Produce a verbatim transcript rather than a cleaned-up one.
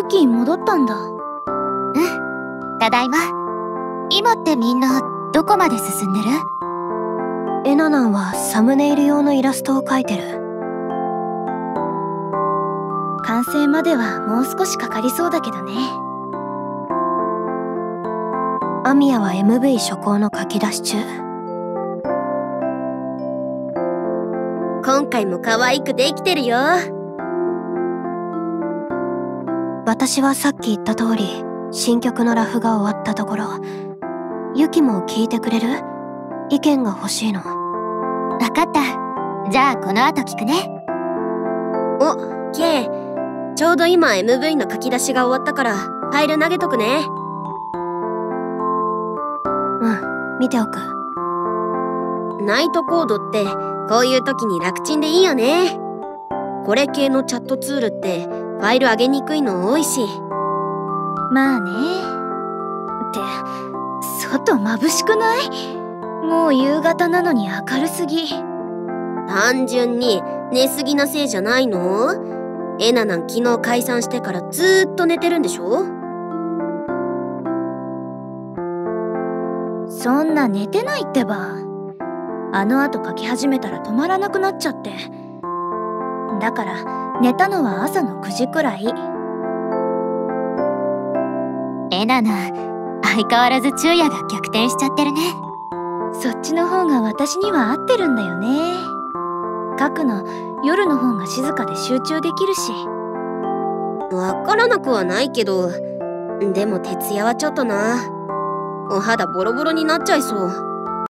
キー戻ったんだ。うん、 ただいま。今ってみんなどこまで進んでる？ エナナンはサムネイル用のイラストを描いてる。 完成まではもう少しかかりそうだけどね。 アミヤは エムブイ 初稿の書き出し中。 今回も可愛くできてるよ。 私はさっき言った通り新曲のラフが終わったところ、ユキも聞いてくれる？意見が欲しいの。 わかった。じゃあこの後聞くね。 お、ケイ、ちょうど今 エムブイ の書き出しが終わったからファイル投げとくね。 うん、見ておく。 ナイトコードってこういう時に楽ちんでいいよね。これ系のチャットツールってファイル上げにくいの多いし。 まあね。って外眩しくない？もう夕方なのに明るすぎ。 単純に寝すぎなせいじゃないの？エナナン昨日解散してからずーっと寝てるんでしょ？ そんな寝てないってば。あの後書き始めたら止まらなくなっちゃって。だから寝たのは朝のくじくらい。 エナナ、相変わらず昼夜が逆転しちゃってるね。 そっちの方が私には合ってるんだよね。書くの夜の方が静かで集中できるし。 わからなくはないけど、でも徹夜はちょっとな。お肌ボロボロになっちゃいそう。